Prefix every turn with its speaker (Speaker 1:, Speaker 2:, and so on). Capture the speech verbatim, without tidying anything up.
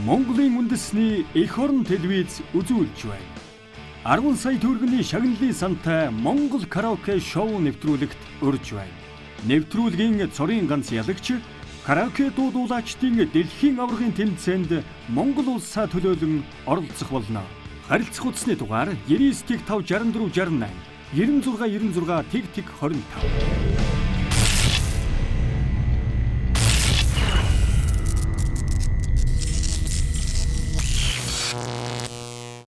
Speaker 1: Монголын үндэсний эх орон телевиз үзүүлж байна. арван сая төгрөгийн шагналын сантай Монгол караоке шоу нэвтрүүлэгт урьж байна. Нэвтрүүлгийн цорын ганц ялагч караоке дуудуулагчдын дэлхийн аваргын тэмцээнд Монгол улсаа төлөөлөн оролцох болно. Харилцах утасны дугаар девять девять пять шесть четыре шесть восемь девяносто шесть девяносто шесть двадцать пять.